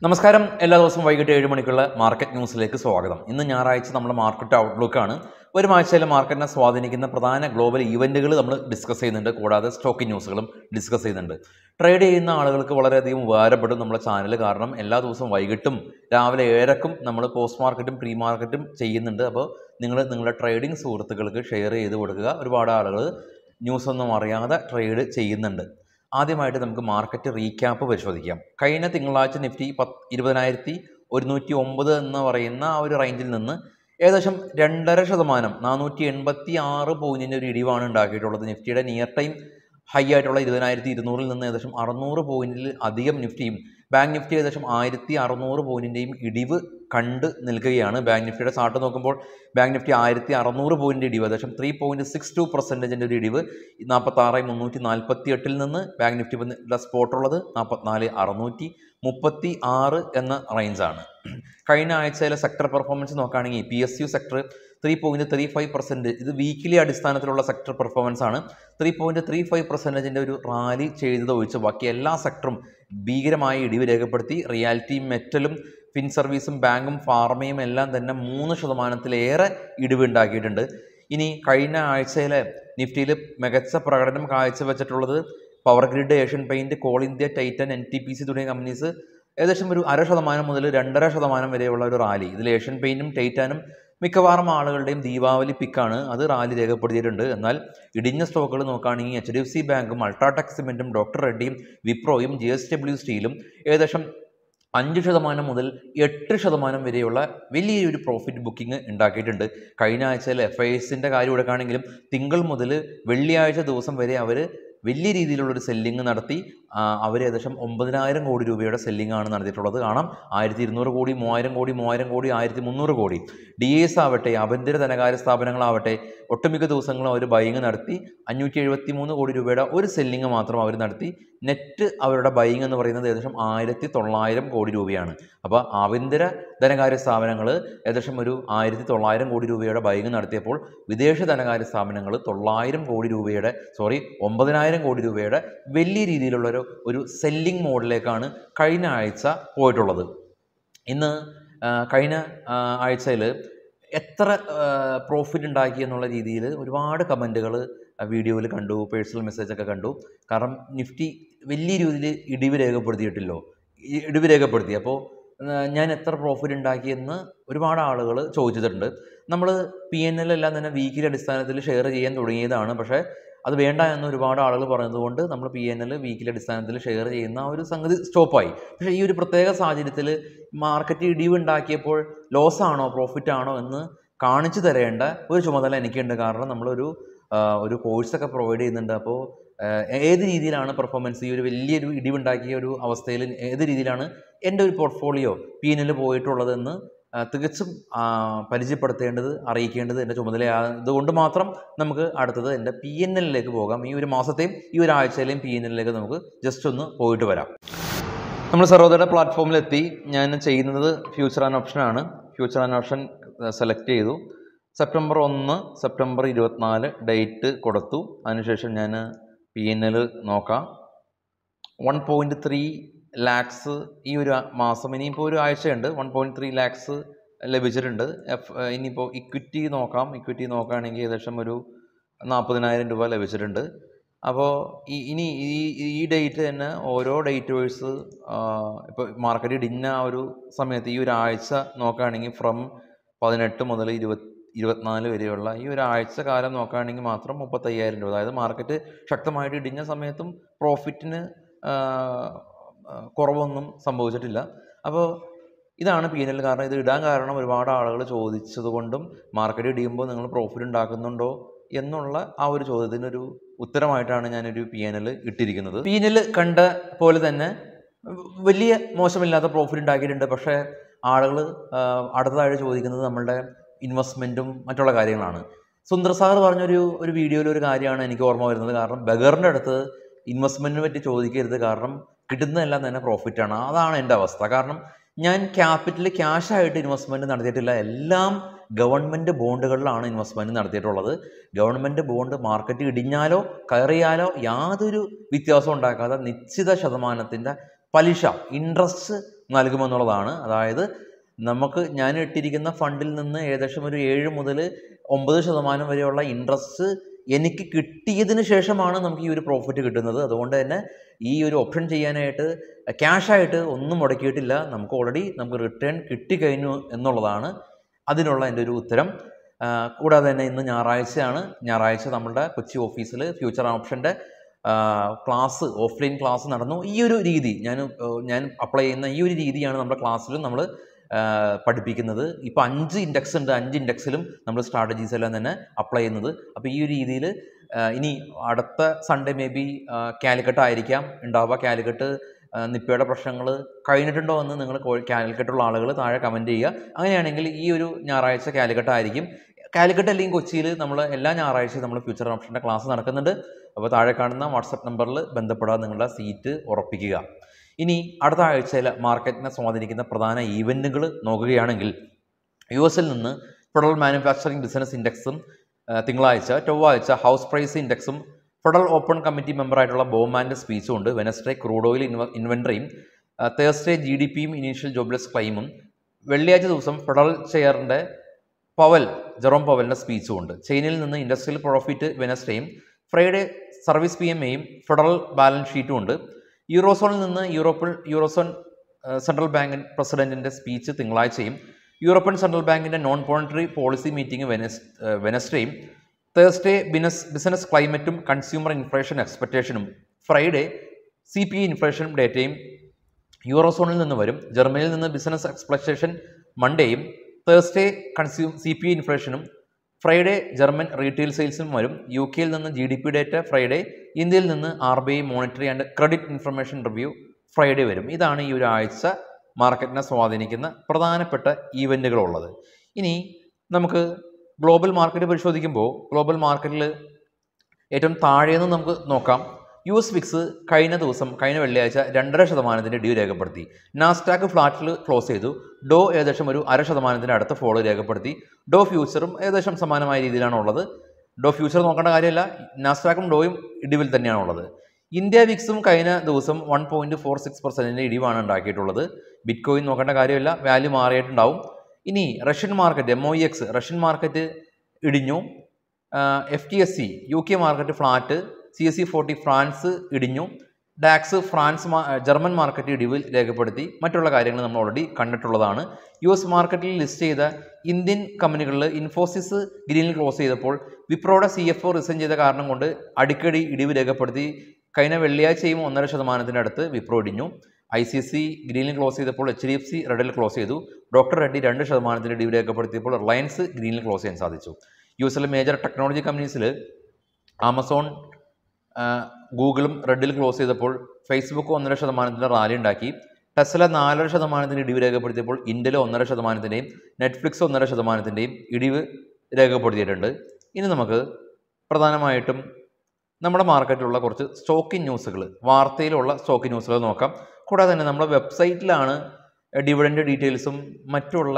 നമസ്കാരം. എല്ലാ ദിവസവും വൈകിട്ട് 7 മണിക്കുള്ള മാർക്കറ്റ് ന്യൂസിലേക്ക് സ്വാഗതം. ഇന്ന് ഞായറാഴ്ച നമ്മുടെ മാർക്കറ്റ് ഔട്ട്ലുക്കാണ്. ഒരു ആഴ്ചയിലെ മാർക്കറ്റിനെ സ്വാധീനിക്കുന്ന പ്രധാന ഗ്ലോബൽ ഈവൻറ്റുകൾ നമ്മൾ ഡിസ്കസ് ചെയ്യുന്നുണ്ട്. കൂടാതെ സ്റ്റോക്ക് ന്യൂസുകളും ഡിസ്കസ് ചെയ്യുന്നുണ്ട്. ട്രേഡ് ചെയ്യുന്ന ആളുകൾക്ക് വളരെയധികം ഉപകാരപ്പെടും നമ്മുടെ ചാനൽ. കാരണം എല്ലാ ദിവസവും വൈകിട്ടും രാവിലെ 7:00 നമ്മൾ പോസ്റ്റ് മാർക്കറ്റും പ്രീ മാർക്കറ്റും ചെയ്യുന്നുണ്ട്. അപ്പോൾ നിങ്ങളുടെ ട്രേഡിംഗ് സുഹൃത്തുക്കൾക്ക് ഷെയർ ചെയ്ത് കൊടുക്കുക. ഒരുപാട് ആളുകൾ ന്യൂസൊന്നും അറിയാതെ ട്രേഡ് ചെയ്യുന്നുണ്ട്. ആദ്യമായിട്ട് നമുക്ക് മാർക്കറ്റ് റീക്യാപ്പ് പരിശോധിക്കാം. കഴിഞ്ഞ തിങ്കളാഴ്ച നിഫ്റ്റി 20,109 എന്ന് പറയുന്ന ആ ഒരു റേഞ്ചിൽ നിന്ന് ഏകദേശം 2.5% 486 പോയിന്റിൻ്റെ ഒരു ഇടിവാണ് ഉണ്ടാക്കിയിട്ടുള്ളത്. നിഫ്റ്റിയുടെ നിയർ ടൈം ഹൈ ആയിട്ടുള്ള 20,200 നിന്ന് ഏകദേശം 600 പോയിന്റിൽ അധികം നിഫ്റ്റിയും ബാങ്ക് നിഫ്റ്റി ഏകദേശം 1,600 പോയിന്റിൻ്റെയും ഇടിവ് കണ്ട് നിൽക്കുകയാണ്. ബാങ്ക് നിഫ്റ്റിയുടെ ചാർട്ട് നോക്കുമ്പോൾ ബാങ്ക് നിഫ്റ്റി 1,600 പോയിന്റ് ഇടിവ്, ഏകദേശം 3.62% ഒരു ഇടിവ് 46,348 നിന്ന് ബാങ്ക് നിഫ്റ്റി സ്പോട്ടുള്ളത് 44,636 എന്ന റേഞ്ചാണ്. കഴിഞ്ഞ ആഴ്ചയിലെ സെക്ടർ പെർഫോമൻസ് നോക്കുകയാണെങ്കിൽ PSU സെക്ടർ 3.35%, ഇത് വീക്കിലി അടിസ്ഥാനത്തിലുള്ള സെക്ടർ പെർഫോമൻസ് ആണ്. 3.35% ഒരു റാലി ചെയ്തത് ഒഴിച്ച് ബാക്കി എല്ലാ സെക്ടറും ഭീകരമായ ഇടിവ് രേഖപ്പെടുത്തി. റിയാലിറ്റി മെറ്റലും ഫിൻ സർവീസും ബാങ്കും ഫാർമയും എല്ലാം തന്നെ 3%-ലേറെ ഇടിവ് ഉണ്ടാക്കിയിട്ടുണ്ട്. ഇനി കഴിഞ്ഞ ആഴ്ചയിലെ നിഫ്റ്റിയിൽ മികച്ച പ്രകടനം കാഴ്ചവെച്ചിട്ടുള്ളത് Power Grid, Asian Paint, Coal India, Titan, NTPC തുടങ്ങിയ കമ്പനീസ് ഏകദേശം ഒരു 0.5% മുതൽ 2.5% വരെയുള്ള ഒരു റാലി. ഇതിൽ ഏഷ്യൻ പെയിൻറ്റും ടൈറ്റാനും മിക്കവാറും ആളുകളുടെയും ദീപാവലി പിക്കാണ്, അത് റാലി രേഖപ്പെടുത്തിയിട്ടുണ്ട്. എന്നാൽ ഇടിഞ്ഞ സ്റ്റോക്കുകൾ നോക്കുകയാണെങ്കിൽ HDFC ബാങ്കും, അൾട്രാടെക് സിമെൻറ്റും, ഡോക്ടർ റെഡ്ഡിയും, വിപ്രോയും, JSW സ്റ്റീലും ഏകദേശം 5% മുതൽ 8% വരെയുള്ള വലിയൊരു പ്രോഫിറ്റ് ബുക്കിംഗ് ഉണ്ടാക്കിയിട്ടുണ്ട്. കഴിഞ്ഞ ആഴ്ചയിൽ FISൻ്റെ കാര്യം എടുക്കുകയാണെങ്കിലും തിങ്കൾ മുതൽ വെള്ളിയാഴ്ച ദിവസം വരെ അവർ വലിയ രീതിയിലുള്ളൊരു സെല്ലിങ് നടത്തി. അവർ ഏകദേശം 9,000 കോടി രൂപയുടെ സെല്ലിംഗ് ആണ് നടത്തിയിട്ടുള്ളത്. കാണാം 1,200 കോടി, 3,000 കോടി, 3,000 കോടി, 1,300 കോടി. DAs ആവട്ടെ, ആഭ്യന്തര ധനകാര്യ സ്ഥാപനങ്ങളാവട്ടെ, ഒട്ടുമിക്ക ദിവസങ്ങളും അവർ ബൈയിങ് നടത്തി. 573 കോടി രൂപയുടെ ഒരു സെല്ലിങ് മാത്രം അവർ നടത്തി. നെറ്റ് അവരുടെ ബൈയിങ് എന്ന് പറയുന്നത് ഏകദേശം 1,900 കോടി രൂപയാണ്. അപ്പോൾ ആഭ്യന്തര ധനകാര്യ സ്ഥാപനങ്ങൾ ഏകദേശം ഒരു 1,900 കോടി രൂപയുടെ ബൈയിങ് നടത്തിയപ്പോൾ വിദേശ ധനകാര്യ സ്ഥാപനങ്ങൾ 9,000 കോടി രൂപയുടെ 9,000 കോടി രൂപയുടെ വലിയ രീതിയിലുള്ളൊരു സെല്ലിംഗ് മോഡിലേക്കാണ് കഴിഞ്ഞ ആഴ്ച പോയിട്ടുള്ളത്. ഇന്ന് കഴിഞ്ഞ ആഴ്ചയിൽ എത്ര പ്രോഫിറ്റ് ഉണ്ടാക്കി എന്നുള്ള രീതിയിൽ ഒരുപാട് കമൻറ്റുകൾ വീഡിയോയിൽ കണ്ടു, പേഴ്സണൽ മെസ്സേജൊക്കെ കണ്ടു. കാരണം നിഫ്റ്റി വലിയ രീതിയിൽ ഇടിവ് രേഖപ്പെടുത്തി. അപ്പോൾ ഞാൻ എത്ര പ്രോഫിറ്റ് ഉണ്ടാക്കിയെന്ന് ഒരുപാട് ആളുകൾ ചോദിച്ചിട്ടുണ്ട്. നമ്മൾ PNL എല്ലാം തന്നെ വീക്കിലി അടിസ്ഥാനത്തിൽ ഷെയർ ചെയ്യാൻ തുടങ്ങിയതാണ്. പക്ഷേ അത് വേണ്ട എന്ന് ഒരുപാട് ആളുകൾ പറഞ്ഞതുകൊണ്ട് നമ്മൾ PNL വീക്കിലി അടിസ്ഥാനത്തിൽ ഷെയർ ചെയ്യുന്ന ഒരു സംഗതി സ്റ്റോപ്പായി. പക്ഷേ ഈ ഒരു പ്രത്യേക സാഹചര്യത്തിൽ മാർക്കറ്റ് ഇടിവ് ഉണ്ടാക്കിയപ്പോൾ ലോസാണോ പ്രോഫിറ്റാണോ എന്ന് കാണിച്ചു തരേണ്ട ഒരു ചുമതല എനിക്കുണ്ട്. കാരണം നമ്മളൊരു കോഴ്സൊക്കെ പ്രൊവൈഡ് ചെയ്യുന്നുണ്ട്. അപ്പോൾ ഏത് രീതിയിലാണ് പെർഫോമൻസ്, ഈ ഒരു വലിയൊരു ഇടിവുണ്ടാക്കിയ ഒരു അവസ്ഥയിൽ ഏത് രീതിയിലാണ് എൻ്റെ ഒരു പോർട്ട്ഫോളിയോ PNL പോയിട്ടുള്ളതെന്ന് തികച്ചും പരിചയപ്പെടുത്തേണ്ടത്, അറിയിക്കേണ്ടത് എൻ്റെ ചുമതലയായതുകൊണ്ട് മാത്രം നമുക്ക് അടുത്തത് എൻ്റെ PNLലേക്ക് പോകാം. ഈ ഒരു മാസത്തെയും ഈ ഒരു ആഴ്ചയിലെയും PNLലേക്ക് നമുക്ക് ജസ്റ്റ് ഒന്ന് പോയിട്ട് വരാം. നമ്മൾ സർവോദയുടെ പ്ലാറ്റ്ഫോമിലെത്തി. ഞാൻ ചെയ്യുന്നത് ഫ്യൂച്ചർ ആൻഡ് ഓപ്ഷനാണ്. ഫ്യൂച്ചർ ആൻഡ് ഓപ്ഷൻ സെലക്ട് ചെയ്തു. സെപ്റ്റംബർ 1, സെപ്റ്റംബർ 24 ഡേറ്റ് കൊടുത്തു. അതിനുശേഷം ഞാൻ PNL നോക്കാം. 1.3 lakhs ഈ ഒരു മാസം, ഇനിയിപ്പോൾ ഒരു ആഴ്ചയുണ്ട്, 1.3 lakhs ലഭിച്ചിട്ടുണ്ട്. ഇനിയിപ്പോൾ ഇക്വിറ്റി നോക്കാം. ഇക്വിറ്റി നോക്കുകയാണെങ്കിൽ ഏകദേശം ഒരു 40,000 രൂപ ലഭിച്ചിട്ടുണ്ട്. അപ്പോൾ ഇനി ഈ ഡേറ്റ് തന്നെ ഓരോ ഡേറ്റ് വൈസ് ഇപ്പോൾ മാർക്കറ്റ് ഇടിഞ്ഞ ഒരു സമയത്ത് ഈ ഒരു ആഴ്ച നോക്കുകയാണെങ്കിൽ ഫ്രം 18 മുതൽ 24 വരെയുള്ള ഈ ഒരു ആഴ്ച കാലം നോക്കുകയാണെങ്കിൽ മാത്രം 35,000 രൂപ. അതായത് മാർക്കറ്റ് ശക്തമായിട്ട് ഇടിഞ്ഞ സമയത്തും പ്രോഫിറ്റിന് കുറവൊന്നും സംഭവിച്ചിട്ടില്ല. അപ്പോൾ ഇതാണ് PNL. കാരണം ഇത് ഇടാൻ കാരണം ഒരുപാട് ആളുകൾ ചോദിച്ചതുകൊണ്ടും മാർക്കറ്റ് ഇടിയുമ്പോൾ നിങ്ങൾ പ്രോഫിറ്റ് ഉണ്ടാക്കുന്നുണ്ടോ എന്നുള്ള ആ ഒരു ചോദ്യത്തിനൊരു ഉത്തരമായിട്ടാണ് ഞാനൊരു PNL ഇട്ടിരിക്കുന്നത്. PNL കണ്ട പോലെ തന്നെ വലിയ മോശമില്ലാത്ത പ്രോഫിറ്റ് ഉണ്ടാക്കിയിട്ടുണ്ട്. പക്ഷേ ആളുകൾ അടുത്തതായിട്ട് ചോദിക്കുന്നത് നമ്മളുടെ ഇൻവെസ്റ്റ്മെൻറ്റും മറ്റുള്ള കാര്യങ്ങളാണ്. സുന്ദർ സാർ പറഞ്ഞൊരു വീഡിയോയിൽ ഒരു കാര്യമാണ് എനിക്ക് ഓർമ്മ വരുന്നത്. കാരണം ബഗറിൻ്റെ അടുത്ത് ഇൻവെസ്റ്റ്മെൻറ്റിനെ പറ്റി ചോദിക്കരുത്, കാരണം കിട്ടുന്നതെല്ലാം തന്നെ പ്രോഫിറ്റാണ്. അതാണ് എൻ്റെ അവസ്ഥ. കാരണം ഞാൻ ക്യാപിറ്റൽ ക്യാഷായിട്ട് ഇൻവെസ്റ്റ്മെൻറ്റ് നടത്തിയിട്ടില്ല. എല്ലാം ഗവൺമെൻറ് ബോണ്ടുകളിലാണ് ഇൻവെസ്റ്റ്മെൻറ്റ് നടത്തിയിട്ടുള്ളത്. ഗവൺമെൻറ് ബോണ്ട് മാർക്കറ്റ് ഇടിഞ്ഞാലോ കയറിയാലോ യാതൊരു വ്യത്യാസവും ഉണ്ടാക്കാതെ നിശ്ചിത ശതമാനത്തിൻ്റെ പലിശ ഇൻട്രസ്റ്റ് നൽകുമെന്നുള്ളതാണ്. അതായത് നമുക്ക് ഞാൻ ഇട്ടിരിക്കുന്ന ഫണ്ടിൽ നിന്ന് ഏകദേശം ഒരു 7 മുതൽ 9% വരെയുള്ള ഇൻട്രസ്റ്റ് എനിക്ക് കിട്ടിയതിന് ശേഷമാണ് നമുക്ക് ഈ ഒരു പ്രോഫിറ്റ് കിട്ടുന്നത്. അതുകൊണ്ട് തന്നെ ഈ ഒരു ഓപ്ഷൻ ചെയ്യാനായിട്ട് ക്യാഷായിട്ട് ഒന്നും മുടക്കിയിട്ടില്ല. നമുക്ക് ഓൾറെഡി നമുക്ക് റിട്ടേൺ കിട്ടിക്കഴിഞ്ഞു എന്നുള്ളതാണ് അതിനുള്ള എൻ്റെ ഒരു ഉത്തരം. കൂടാതെ തന്നെ ഇന്ന് ഞായറാഴ്ചയാണ്. ഞായറാഴ്ച നമ്മുടെ കൊച്ചി ഓഫീസിൽ ഫ്യൂച്ചർ ഓപ്ഷൻ്റെ ക്ലാസ്, ഓഫ്ലൈൻ ക്ലാസ് നടന്നു. ഈ ഒരു രീതി ഞാൻ അപ്ലൈ ചെയ്യുന്ന ഈ ഒരു രീതിയാണ് നമ്മുടെ ക്ലാസ്സിലും നമ്മൾ പഠിപ്പിക്കുന്നത്. ഇപ്പോൾ 5 ഇൻഡെക്സ് ഉണ്ട്. 5 ഇൻഡെക്സിലും നമ്മൾ സ്ട്രാറ്റജീസ് എല്ലാം തന്നെ അപ്ലൈ ചെയ്യുന്നത്. അപ്പോൾ ഈ ഒരു രീതിയിൽ ഇനി അടുത്ത സൺഡേ മേ ബി കാലിക്കട്ട് ആയിരിക്കാം ഉണ്ടാവുക. കാലിക്കട്ട് നിപ്പയുടെ പ്രശ്നങ്ങൾ കഴിഞ്ഞിട്ടുണ്ടോ എന്ന് നിങ്ങൾ കാലിക്കട്ടുള്ള ആളുകൾ താഴെ കമൻറ്റ് ചെയ്യുക. അങ്ങനെയാണെങ്കിൽ ഈ ഒരു ഞായറാഴ്ച കാലിക്കട്ട് ആയിരിക്കും. കാലിക്കട്ട് അല്ലെങ്കിൽ കൊച്ചിയിൽ നമ്മൾ എല്ലാ ഞായറാഴ്ചയും നമ്മൾ ഫ്യൂച്ചർ ഓപ്ഷൻ്റെ ക്ലാസ് നടക്കുന്നുണ്ട്. അപ്പോൾ താഴെ കാണുന്ന വാട്സപ്പ് നമ്പറിൽ ബന്ധപ്പെടാൻ നിങ്ങളുടെ സീറ്റ് ഉറപ്പിക്കുക. ഇനി അടുത്ത ആഴ്ചയിൽ മാർക്കറ്റിനെ സ്വാധീനിക്കുന്ന പ്രധാന ഈവൻറ്റുകൾ നോക്കുകയാണെങ്കിൽ US നിന്ന് ഫെഡറൽ മാനുഫാക്ചറിംഗ് ബിസിനസ് ഇൻഡെക്സും തിങ്കളാഴ്ച, ചൊവ്വാഴ്ച ഹൗസ് പ്രൈസ് ഇൻഡെക്സും ഫെഡറൽ ഓപ്പൺ കമ്മിറ്റി മെമ്പറായിട്ടുള്ള ബോമാൻ്റെ സ്പീച്ചും ഉണ്ട്. വെനസ്ഡേ ക്രൂഡ് ഓയിൽ ഇൻവെൻട്രിയും തേഴ്സ്ഡേ GDPയും ഇനീഷ്യൽ ജോബ്ലെസ് ക്ലെയിമും. വെള്ളിയാഴ്ച ദിവസം ഫെഡറൽ ചെയറിൻ്റെ ജെറോം പവലിൻ്റെ സ്പീച്ചും ഉണ്ട്. ചൈനയിൽ നിന്ന് ഇൻഡസ്ട്രിയൽ പ്രോഫിറ്റ് വെനസ്ഡേയും ഫ്രൈഡേ സർവീസ് PMAയും ഫെഡറൽ ബാലൻസ് ഷീറ്റും ഉണ്ട്. യൂറോസോണിൽ നിന്ന് യൂറോസോൺ സെൻട്രൽ ബാങ്ക് പ്രസിഡന്റിൻ്റെ സ്പീച്ച് തിങ്കളാഴ്ചയും യൂറോപ്യൻ സെൻട്രൽ ബാങ്കിൻ്റെ നോൺ മോണിറ്ററി പോളിസി മീറ്റിംഗ് വെനസ്ഡേയും തേഴ്സ്ഡേ ബിസിനസ് ക്ലൈമറ്റും കൺസ്യൂമർ ഇൻഫ്ലേഷൻ എക്സ്പെക്റ്റേഷനും ഫ്രൈഡേ CPI ഇൻഫ്ലേഷൻ ഡേറ്റയും യൂറോസോണിൽ നിന്ന് വരും. ജർമ്മനിയിൽ നിന്ന് ബിസിനസ് എക്സ്പെക്റ്റേഷൻ മൺഡേയും തേഴ്സ്ഡേ CPI ഇൻഫ്ലേഷനും ഫ്രൈഡേ ജർമ്മൻ റീറ്റെയിൽ സെയിൽസും വരും. UK നിന്ന് GDP ഡേറ്റ ഫ്രൈഡേ, ഇന്ത്യയിൽ നിന്ന് RBI monetary and credit information review Friday വരും. ഇതാണ് ഈ ഒരു ആഴ്ച മാർക്കറ്റിനെ സ്വാധീനിക്കുന്ന പ്രധാനപ്പെട്ട ഈവൻറ്റുകളുള്ളത്. ഇനി നമുക്ക് ഗ്ലോബൽ മാർക്കറ്റ് പരിശോധിക്കുമ്പോൾ ഗ്ലോബൽ മാർക്കറ്റിൽ ഏറ്റവും താഴേന്ന് നമുക്ക് നോക്കാം. US വിക്സ് കഴിഞ്ഞ വെള്ളിയാഴ്ച 2.5% ഡ്യൂ രേഖപ്പെടുത്തി. നാസ്ഡാക്ക് ഫ്ലാറ്റിൽ ക്ലോസ് ചെയ്തു. ഡോ ഏകദേശം ഒരു 0.5% അടുത്ത ഫോളോ രേഖപ്പെടുത്തി. ഡോ ഫ്യൂച്ചറും ഏകദേശം സമാനമായ രീതിയിലാണ് ഉള്ളത്. ഡോ ഫ്യൂച്ചർ നോക്കേണ്ട കാര്യമില്ല, നാസ്ഡാക്കും ഡോയും ഇടിവിൽ തന്നെയാണ് ഉള്ളത്. ഇന്ത്യ വിക്സും കഴിഞ്ഞ ദിവസം 1.46% ഇടിവാണ് ഉണ്ടാക്കിയിട്ടുള്ളത്. ബിറ്റ് കോയിൻ നോക്കേണ്ട കാര്യമില്ല, വാല്യൂ മാറിയിട്ടുണ്ടാവും. ഇനി Russian market MOEX Russian market ഇടിഞ്ഞു. FTSE UK market flat. CAC 40 France ഇടിഞ്ഞു. ഡാക്സ് ജർമ്മൻ മാർക്കറ്റ് ഇടിവിൽ രേഖപ്പെടുത്തി. മറ്റുള്ള കാര്യങ്ങൾ നമ്മൾ ഓൾറെഡി കണ്ടിട്ടുള്ളതാണ്. US മാർക്കറ്റിൽ ലിസ്റ്റ് ചെയ്ത ഇന്ത്യൻ കമ്പനികളിൽ ഇൻഫോസിസ് ഗ്രീനിൽ ക്ലോസ് ചെയ്തപ്പോൾ വിപ്രോയുടെ CFO റിസൈൻ ചെയ്ത കാരണം കൊണ്ട് അടിക്കടി ഇടിവ് രേഖപ്പെടുത്തി. കഴിഞ്ഞ വെള്ളിയാഴ്ചയും 1.5% അടുത്ത് വിപ്രോ ഇടിഞ്ഞു. ICC ഗ്രീനിൽ ക്ലോസ് ചെയ്തപ്പോൾ HDFC റെഡിൽ ക്ലോസ് ചെയ്തു. ഡോക്ടർ റെഡ്ഡി 2% ഇടിവ് രേഖപ്പെടുത്തിയപ്പോൾ റിലയൻസ് ഗ്രീനിൽ ക്ലോസ് ചെയ്യാൻ സാധിച്ചു. US മേജർ ടെക്നോളജി കമ്പനീസിൽ ആമസോൺ ഗൂഗിളും റെഡിൽ ക്ലോസ് ചെയ്തപ്പോൾ ഫേസ്ബുക്ക് 1.5% റാലി ഉണ്ടാക്കി. ടെസ്ല 4.5% ഇടിവ് രേഖപ്പെടുത്തിയപ്പോൾ ഇന്റൽ 1.5%, നെറ്റ്ഫ്ലിക്സ് 1.5% ഇടിവ് രേഖപ്പെടുത്തിയിട്ടുണ്ട്. ഇനി നമുക്ക് പ്രധാനമായിട്ടും നമ്മുടെ മാർക്കറ്റിലുള്ള കുറച്ച് സ്റ്റോക്കിംഗ് ന്യൂസുകൾ, വാർത്തയിലുള്ള സ്റ്റോക്കിംഗ് ന്യൂസുകൾ നോക്കാം. കൂടാതെ തന്നെ നമ്മുടെ വെബ്സൈറ്റിലാണ് ഡിവിഡൻഡ് ഡീറ്റെയിൽസും മറ്റുള്ള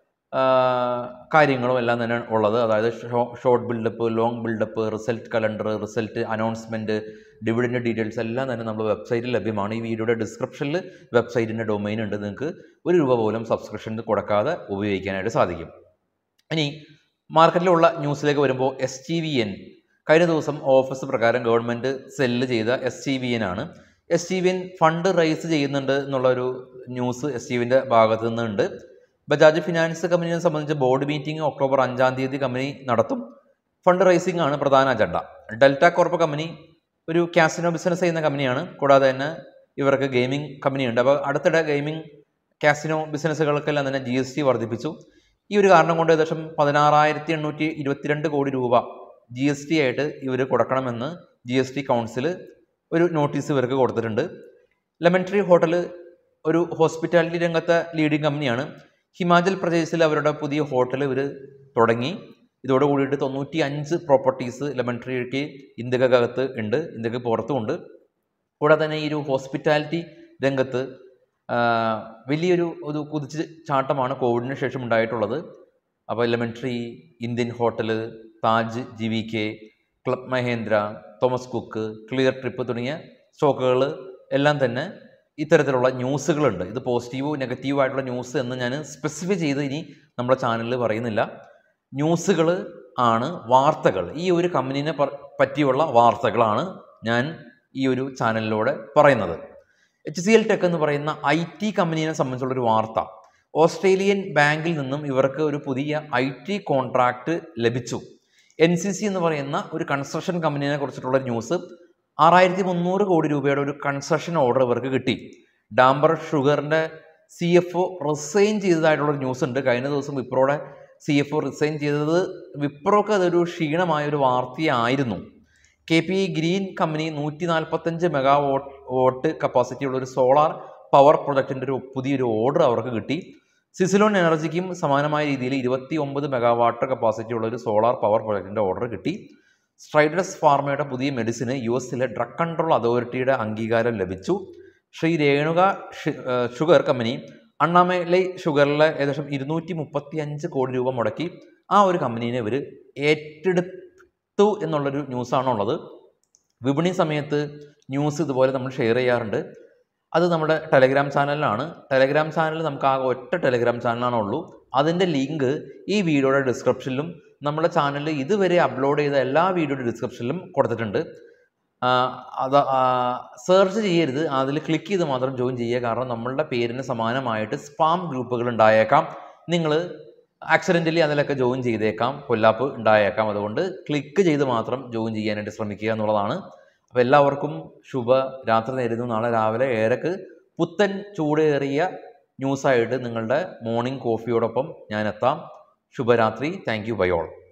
കാര്യങ്ങളും എല്ലാം തന്നെ ഉള്ളത്. അതായത് short buildup, long buildup, result calendar, result announcement, dividend details എല്ലാം തന്നെ നമ്മുടെ വെബ്സൈറ്റിൽ ലഭ്യമാണ്. ഈ വീഡിയോയുടെ ഡിസ്ക്രിപ്ഷനിൽ വെബ്സൈറ്റിൻ്റെ ഡൊമൈൻ ഉണ്ട്. നിങ്ങൾക്ക് ₹1 പോലും സബ്സ്ക്രിപ്ഷൻ കൊടുക്കാതെ ഉപയോഗിക്കാനായിട്ട് സാധിക്കും. ഇനി മാർക്കറ്റിലുള്ള ന്യൂസിലേക്ക് വരുമ്പോൾ STVN കഴിഞ്ഞ ദിവസം ഓഫീസ് പ്രകാരം ഗവൺമെൻറ് സെല്ല് ചെയ്ത STVN ആണ്. STVN ഫണ്ട് റൈസ് ചെയ്യുന്നുണ്ട് എന്നുള്ളൊരു ന്യൂസ് STVൻ്റെ ഭാഗത്തു നിന്നുണ്ട്. ബജാജ് ഫിനാൻസ് കമ്പനിയെ സംബന്ധിച്ച് ബോർഡ് മീറ്റിംഗ് ഒക്ടോബർ 5 കമ്പനി നടത്തും. ഫണ്ട് റൈസിംഗ് ആണ് പ്രധാന അജണ്ട. ഡെൽറ്റ കോർപ്പ് കമ്പനി ഒരു കാസിനോ ബിസിനസ് ചെയ്യുന്ന കമ്പനിയാണ്. കൂടാതെ തന്നെ ഇവർക്ക് ഗെയിമിംഗ് കമ്പനിയുണ്ട്. അപ്പോൾ അടുത്തിടെ ഗെയിമിംഗ് കാസിനോ ബിസിനസ്സുകൾക്കെല്ലാം തന്നെ GST വർദ്ധിപ്പിച്ചു. ഈ ഒരു കാരണം കൊണ്ട് ഏകദേശം 16,822 കോടി രൂപ GST ആയിട്ട് ഇവർ കൊടുക്കണമെന്ന് GST കൗൺസിൽ ഒരു നോട്ടീസ് ഇവർക്ക് കൊടുത്തിട്ടുണ്ട്. ലെമൺ ട്രീ ഹോട്ടൽ ഒരു ഹോസ്പിറ്റാലിറ്റി രംഗത്തെ ലീഡിംഗ് കമ്പനിയാണ്. ഹിമാചൽ പ്രദേശിൽ അവരുടെ പുതിയ ഹോട്ടൽ ഇവർ തുടങ്ങി. ഇതോട് കൂടിയിട്ട് 95 പ്രോപ്പർട്ടീസ് ലെമൺ ട്രീക്ക് ഇന്ത്യക്കകത്ത് ഉണ്ട്, ഇന്ത്യക്ക് പുറത്തുമുണ്ട്. കൂടാതെ തന്നെ ഈ ഒരു ഹോസ്പിറ്റാലിറ്റി രംഗത്ത് വലിയൊരു കുതിച്ച് ചാട്ടമാണ് കോവിഡിന് ശേഷം ഉണ്ടായിട്ടുള്ളത്. അപ്പോൾ Lemon Tree, Indian hotel, Taj, GVK, Club Mahindra, Thomas Cook, Cleartrip തുടങ്ങിയ സ്റ്റോക്കുകൾ എല്ലാം തന്നെ ഇത്തരത്തിലുള്ള ന്യൂസുകളുണ്ട്. ഇത് പോസിറ്റീവോ നെഗറ്റീവോ ആയിട്ടുള്ള ന്യൂസ് എന്ന് ഞാൻ സ്പെസിഫൈ ചെയ്ത് ഇനി നമ്മുടെ ചാനലിൽ പറയുന്നില്ല. ന്യൂസുകൾ ആണ്, വാർത്തകൾ, ഈ ഒരു കമ്പനീനെ പറ്റിയുള്ള വാർത്തകളാണ് ഞാൻ ഈ ഒരു ചാനലിലൂടെ പറയുന്നത്. HCL ടെക് എന്ന് പറയുന്ന IT കമ്പനീനെ സംബന്ധിച്ചുള്ളൊരു വാർത്ത. ഓസ്ട്രേലിയൻ ബാങ്കിൽ നിന്നും ഇവർക്ക് ഒരു പുതിയ IT കോൺട്രാക്റ്റ് ലഭിച്ചു. NCC എന്ന് പറയുന്ന ഒരു കൺസ്ട്രക്ഷൻ കമ്പനീനെ കുറിച്ചിട്ടുള്ള ന്യൂസ്. 6300 കോടി രൂപയുടെ ഒരു കൺസ്ട്രക്ഷൻ ഓർഡർ ഇവർക്ക് കിട്ടി. ഡാംബർ ഷുഗറിൻ്റെ CFO റിസൈൻ ചെയ്തതായിട്ടുള്ളൊരു ന്യൂസ് ഉണ്ട്. കഴിഞ്ഞ ദിവസം വിപ്രോയുടെ CFO റിസൈൻ ചെയ്തത് വിപ്രോക്ക് അതൊരു ക്ഷീണമായൊരു വാർത്തയായിരുന്നു. KPI ഗ്രീൻ കമ്പനി 145 മെഗാവാട്ട് കപ്പാസിറ്റിയുള്ള ഒരു സോളാർ പവർ പ്രൊജക്റ്റിൻ്റെ ഒരു പുതിയൊരു ഓർഡർ അവർക്ക് കിട്ടി. സിസിലോൺ എനർജിക്കും സമാനമായ രീതിയിൽ 29 മെഗാവാട്ട് കപ്പാസിറ്റിയുള്ള ഒരു സോളാർ പവർ പ്രൊജക്റ്റിൻ്റെ ഓർഡർ കിട്ടി. സ്ട്രൈഡസ് ഫാർമയുടെ പുതിയ മെഡിസിന് US ഡ്രഗ് കൺട്രോൾ അതോറിറ്റിയുടെ അംഗീകാരം ലഭിച്ചു. ശ്രീ രേണുക ഷുഗർ കമ്പനി അണ്ണാമലൈ ഷുഗറിലെ ഏകദേശം 235 കോടി രൂപ മുടക്കി ആ ഒരു കമ്പനീനെ ഇവർ ഏറ്റെടുത്തു എന്നുള്ളൊരു ന്യൂസാണുള്ളത്. വിപണി സമയത്ത് ന്യൂസ് ഇതുപോലെ നമ്മൾ ഷെയർ ചെയ്യാറുണ്ട്. അത് നമ്മുടെ ടെലഗ്രാം ചാനലിലാണ്. ടെലഗ്രാം ചാനൽ നമുക്ക് ആകെ ഒറ്റ ടെലഗ്രാം ചാനലാണുള്ളൂ. അതിൻ്റെ ലിങ്ക് ഈ വീഡിയോയുടെ ഡിസ്ക്രിപ്ഷനിലും നമ്മുടെ ചാനലിൽ ഇതുവരെ അപ്ലോഡ് ചെയ്ത എല്ലാ വീഡിയോയുടെ ഡിസ്ക്രിപ്ഷനിലും കൊടുത്തിട്ടുണ്ട്. അത് സെർച്ച് ചെയ്യരുത്, അതിൽ ക്ലിക്ക് ചെയ്ത് മാത്രം ജോയിൻ ചെയ്യുക. കാരണം നമ്മളുടെ പേരിന് സമാനമായിട്ട് സ്പാം ഗ്രൂപ്പുകൾ ഉണ്ടായേക്കാം. നിങ്ങൾ ആക്സിഡൻ്റലി അതിലൊക്കെ ജോയിൻ ചെയ്തേക്കാം, കൊല്ലാപ്പ് ഉണ്ടായേക്കാം. അതുകൊണ്ട് ക്ലിക്ക് ചെയ്ത് മാത്രം ജോയിൻ ചെയ്യാനായിട്ട് ശ്രമിക്കുക എന്നുള്ളതാണ്. അപ്പോൾ എല്ലാവർക്കും ശുഭരാത്രി നേരുന്നു. നാളെ രാവിലെ ഏറെക്ക് പുത്തൻ ചൂടേറിയ ന്യൂസായിട്ട് നിങ്ങളുടെ മോർണിംഗ് കോഫിയോടൊപ്പം ഞാൻ എത്താം. ശുഭരാത്രി. Thank you. Bye all.